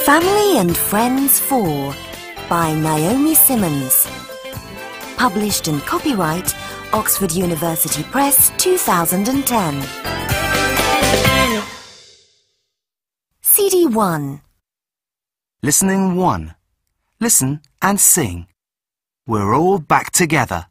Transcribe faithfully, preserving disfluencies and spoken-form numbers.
Family and Friends four by Naomi Simmons. Published and copyright Oxford University Press two thousand ten. C D one. Listening one. Listen and sing. We're all back together.